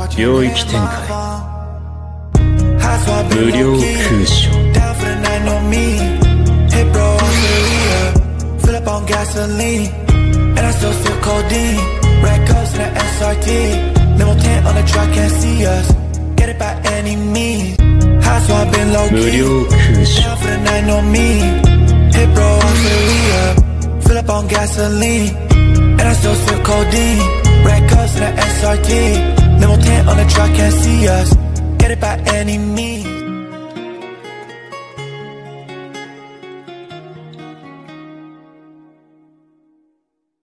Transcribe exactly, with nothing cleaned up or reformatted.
領域展開無料空所無料空所Fill up on gasoline, and I still sip codeine. Red cups in the S R T, limo tent on the truck, can't see us. Get it by any means.